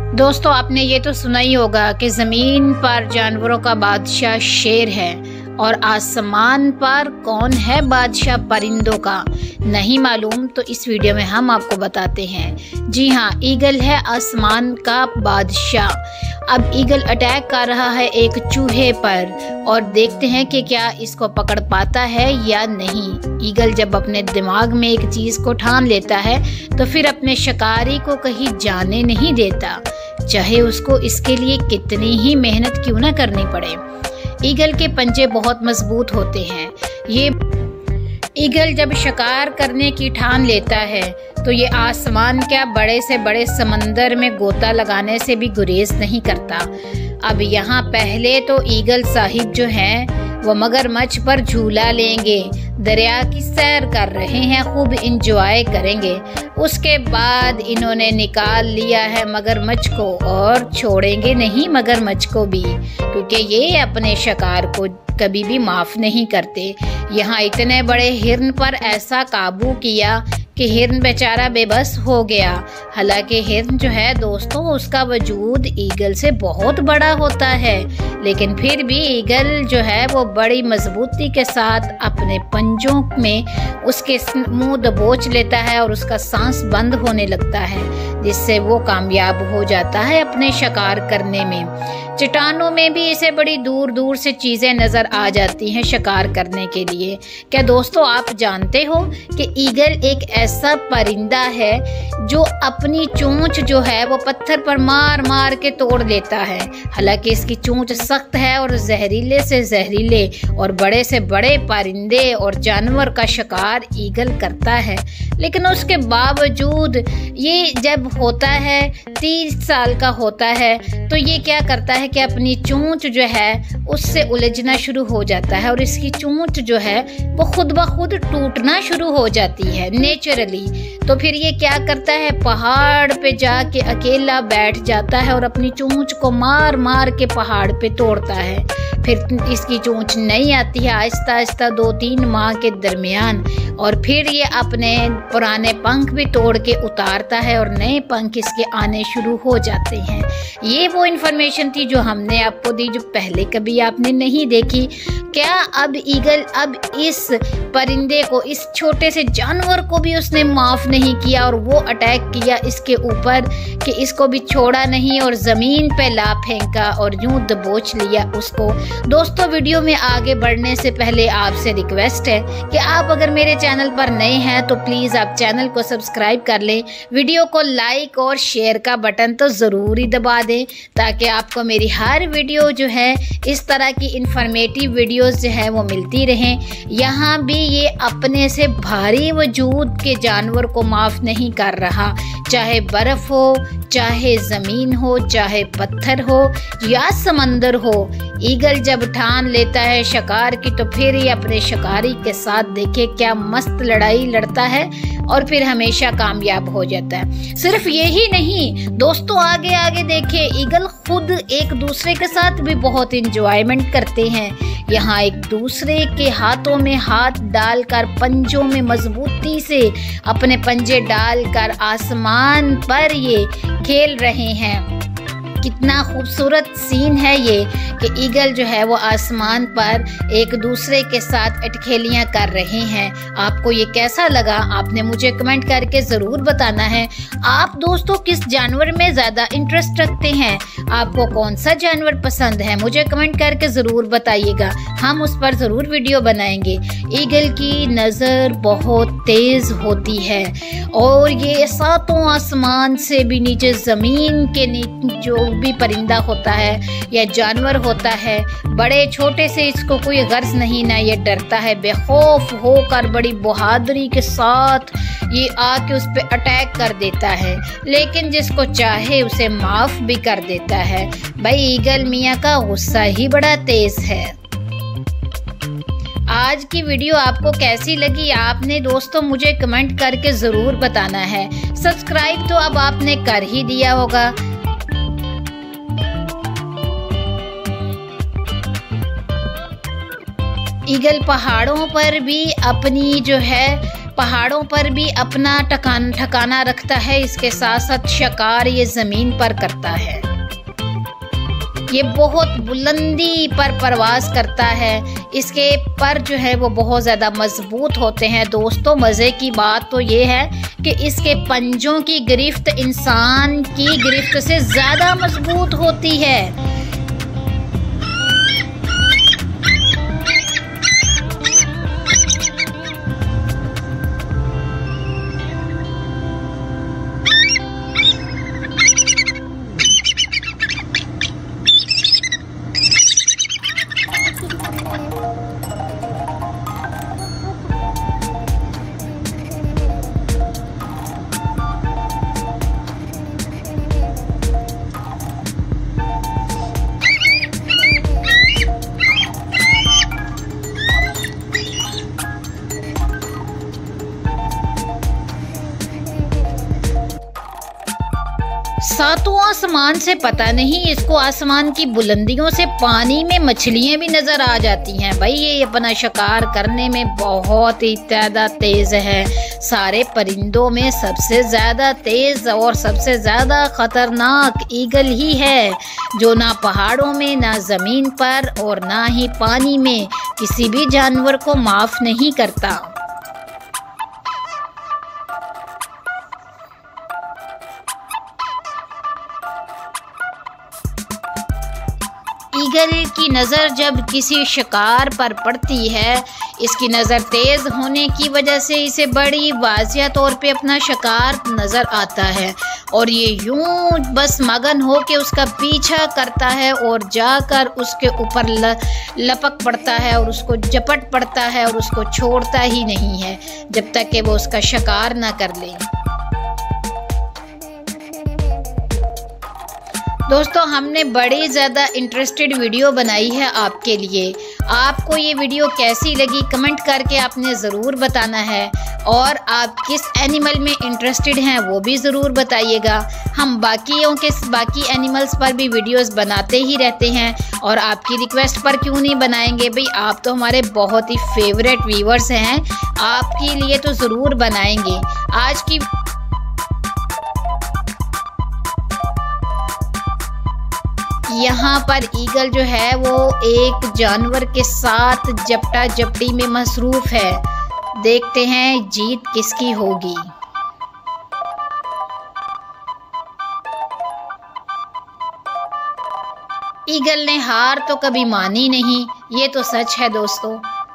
दोस्तों, आपने ये तो सुना ही होगा कि ज़मीन पर जानवरों का बादशाह शेर है और आसमान पर कौन है बादशाह परिंदों का। नहीं मालूम तो इस वीडियो में हम आपको बताते हैं। जी हाँ, ईगल है आसमान का बादशाह। अब ईगल अटैक कर रहा है एक चूहे पर और देखते हैं कि क्या इसको पकड़ पाता है या नहीं। ईगल जब अपने दिमाग में एक चीज़ को ठान लेता है तो फिर अपने शिकारी को कहीं जाने नहीं देता, चाहे उसको इसके लिए कितनी ही मेहनत क्यों ना करनी पड़े। ईगल के पंजे बहुत मजबूत होते हैं। ये ईगल जब शिकार करने की ठान लेता है तो ये आसमान क्या बड़े से बड़े समंदर में गोता लगाने से भी गुरेज नहीं करता। अब यहाँ पहले तो ईगल साहिब जो हैं वो मगरमच्छ पर झूला लेंगे, दरिया की सैर कर रहे हैं, खूब इंजॉय करेंगे। उसके बाद इन्होंने निकाल लिया है मगरमच्छ को और छोड़ेंगे नहीं मगरमच्छ को भी, क्योंकि ये अपने शिकार को कभी भी माफ नहीं करते। यहाँ इतने बड़े हिरन पर ऐसा काबू किया कि हिरन बेचारा बेबस हो गया। हालांकि हिरन जो है दोस्तों, उसका वजूद ईगल से बहुत बड़ा होता है, लेकिन फिर भी ईगल जो है वो बड़ी मजबूती के साथ अपने पंजों में उसके मुंह दबोच लेता है और उसका सांस बंद होने लगता है, जिससे वो कामयाब हो जाता है अपने शिकार करने में। चट्टानों में भी इसे बड़ी दूर दूर से चीज़ें नज़र आ जाती हैं शिकार करने के लिए। क्या दोस्तों आप जानते हो कि ईगल एक ऐसा परिंदा है जो अपनी चोंच जो है वो पत्थर पर मार मार के तोड़ लेता है। हालांकि इसकी चोंच सख्त है और जहरीले से जहरीले और बड़े से बड़े परिंदे और जानवर का शिकार ईगल करता है, लेकिन उसके बावजूद ये जब होता है 30 साल का होता है तो ये क्या करता है कि अपनी चोंच जो है उससे उलझना शुरू हो जाता है और इसकी चोंच जो है वो खुद ब खुद टूटना शुरू हो जाती है नेचुरली। तो फिर ये क्या करता है, पहाड़ पे जाके अकेला बैठ जाता है और अपनी चोंच को मार मार के पहाड़ पे तोड़ता है। फिर इसकी चोंच नहीं आती है आहिस्ता आहिस्ता 2-3 माह के दरमियान, और फिर ये अपने पुराने पंख भी तोड़ के उतारता है और नए पंख इसके आने शुरू हो जाते हैं। ये वो इन्फॉर्मेशन थी जो हमने आपको दी, जो पहले कभी आपने नहीं देखी। क्या अब ईगल अब इस परिंदे को, इस छोटे से जानवर को भी उसने माफ नहीं किया और वो अटैक किया इसके ऊपर कि इसको भी छोड़ा नहीं और ज़मीन पे ला फेंका और यूं दबोच लिया उसको। दोस्तों, वीडियो में आगे बढ़ने से पहले आपसे रिक्वेस्ट है कि आप अगर मेरे चैनल पर नए हैं तो प्लीज़ आप चैनल को सब्सक्राइब कर लें, वीडियो को लाइक और शेयर का बटन तो ज़रूर ही दबा दें, ताकि आपको मेरी हर वीडियो जो है इस तरह की इंफॉर्मेटिव वीडियोस जो है वो मिलती रहें। यहाँ भी ये अपने से भारी वजूद के जानवर को माफ़ नहीं कर रहा, चाहे बर्फ़ हो, चाहे ज़मीन हो, चाहे पत्थर हो या समंदर हो। ईगल जब ठान लेता है शिकार की तो फिर ये अपने शिकारी के साथ देखे क्या मस्त लड़ाई लड़ता है और फिर हमेशा कामयाब हो जाता है। सिर्फ यही नहीं दोस्तों, आगे आगे देखिए, ईगल खुद एक दूसरे के साथ भी बहुत इंजॉयमेंट करते हैं। यहाँ एक दूसरे के हाथों में हाथ डालकर, पंजों में मजबूती से अपने पंजे डालकर आसमान पर ये खेल रहे हैं। कितना खूबसूरत सीन है ये कि ईगल जो है वो आसमान पर एक दूसरे के साथ अटखेलियाँ कर रहे हैं। आपको ये कैसा लगा, आपने मुझे कमेंट करके ज़रूर बताना है। आप दोस्तों किस जानवर में ज़्यादा इंटरेस्ट रखते हैं, आपको कौन सा जानवर पसंद है, मुझे कमेंट करके ज़रूर बताइएगा, हम उस पर ज़रूर वीडियो बनाएंगे। ईगल की नज़र बहुत तेज़ होती है और ये सातों आसमान से भी नीचे, ज़मीन के नीचे जो भी परिंदा होता है या जानवर होता है, बड़े छोटे से इसको कोई गर्ज नहीं ना, ये डरता है। बेखौफ होकर बड़ी बहादुरी के साथ ये आके उस पे अटैक कर देता है, लेकिन जिसको चाहे उसे माफ भी कर देता है। भाई ईगल मियाँ का गुस्सा ही बड़ा तेज है। आज की वीडियो आपको कैसी लगी, आपने दोस्तों मुझे कमेंट करके ज़रूर बताना है। सब्सक्राइब तो अब आपने कर ही दिया होगा। ईगल पहाड़ों पर भी अपनी जो है पहाड़ों पर भी अपना ठिकाना रखता है, इसके साथ साथ शिकार ये ज़मीन पर करता है। ये बहुत बुलंदी पर प्रवास करता है, इसके पर जो है वो बहुत ज़्यादा मजबूत होते हैं। दोस्तों मज़े की बात तो ये है कि इसके पंजों की गिरफ्त इंसान की गिरफ्त से ज़्यादा मजबूत होती है। सातों आसमान से पता नहीं इसको आसमान की बुलंदियों से पानी में मछलियां भी नजर आ जाती हैं। भाई ये अपना शिकार करने में बहुत ही ज़्यादा तेज है। सारे परिंदों में सबसे ज़्यादा तेज और सबसे ज़्यादा खतरनाक ईगल ही है, जो ना पहाड़ों में, ना ज़मीन पर और ना ही पानी में किसी भी जानवर को माफ़ नहीं करता। ईगल की नज़र जब किसी शिकार पर पड़ती है, इसकी नज़र तेज़ होने की वजह से इसे बड़ी वाज़िया तौर पे अपना शिकार नज़र आता है और ये यूं बस मगन हो के उसका पीछा करता है और जाकर उसके ऊपर लपक पड़ता है और उसको झपट पड़ता है और उसको छोड़ता ही नहीं है जब तक कि वो उसका शिकार ना कर ले। दोस्तों हमने बड़ी ज़्यादा इंटरेस्टेड वीडियो बनाई है आपके लिए। आपको ये वीडियो कैसी लगी कमेंट करके आपने ज़रूर बताना है और आप किस एनिमल में इंटरेस्टेड हैं वो भी ज़रूर बताइएगा। हम बाकी एनिमल्स पर भी वीडियोस बनाते ही रहते हैं और आपकी रिक्वेस्ट पर क्यों नहीं बनाएंगे भाई, आप तो हमारे बहुत ही फेवरेट व्यूअर्स हैं, आपके लिए तो ज़रूर बनाएंगे। आज की यहाँ पर ईगल जो है वो एक जानवर के साथ झपटा झपटी में मसरूफ है। देखते हैं जीत किसकी होगी। ईगल ने हार तो कभी मानी नहीं, ये तो सच है दोस्तों।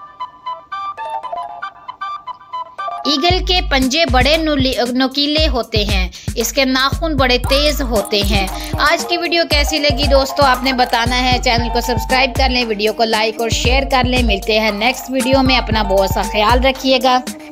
ईगल के पंजे बड़े नुकीले होते हैं, इसके नाखून बड़े तेज होते हैं। आज की वीडियो कैसी लगी दोस्तों आपने बताना है। चैनल को सब्सक्राइब कर लें, वीडियो को लाइक और शेयर कर लें। मिलते हैं नेक्स्ट वीडियो में, अपना बहुत सा ख्याल रखिएगा।